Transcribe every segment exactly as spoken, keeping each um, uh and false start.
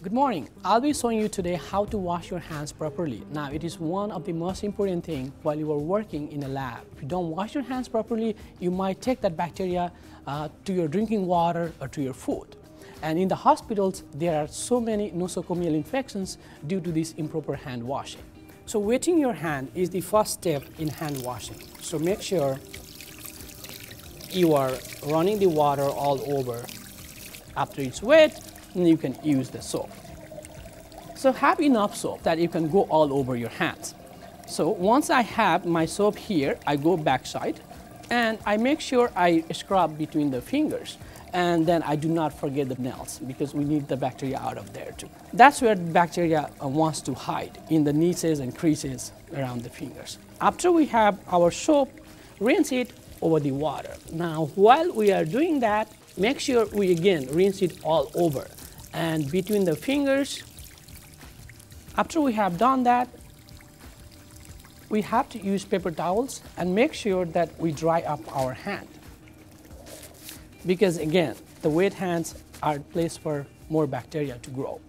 Good morning. I'll be showing you today how to wash your hands properly. Now, it is one of the most important things while you are working in a lab. If you don't wash your hands properly, you might take that bacteria uh, to your drinking water or to your food. And in the hospitals, there are so many nosocomial infections due to this improper hand washing. So wetting your hand is the first step in hand washing. So make sure you are running the water all over. After it's wet, you can use the soap. So have enough soap that you can go all over your hands. So once I have my soap here, I go backside and I make sure I scrub between the fingers, and then I do not forget the nails because we need the bacteria out of there too. That's where the bacteria wants to hide, in the niches and creases around the fingers. After we have our soap, rinse it over the water. Now while we are doing that, make sure we again rinse it all over and between the fingers. After we have done that, we have to use paper towels and make sure that we dry up our hand. Because again, the wet hands are a place for more bacteria to grow.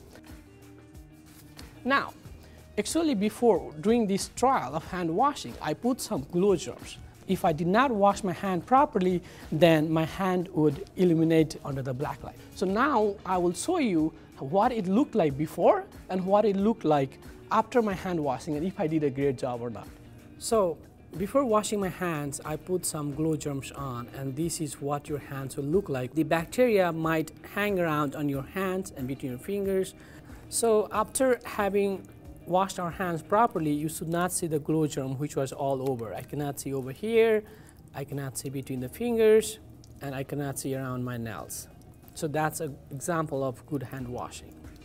Now, actually before doing this trial of hand washing, I put some Glo Germs. If I did not wash my hand properly, then my hand would illuminate under the black light. So now I will show you what it looked like before and what it looked like after my hand washing, and if I did a great job or not. So before washing my hands, I put some Glo Germs on, and this is what your hands will look like. The bacteria might hang around on your hands and between your fingers. So after having washed our hands properly, you should not see the Glo Germ which was all over. I cannot see over here, I cannot see between the fingers, and I cannot see around my nails. So that's an example of good hand washing.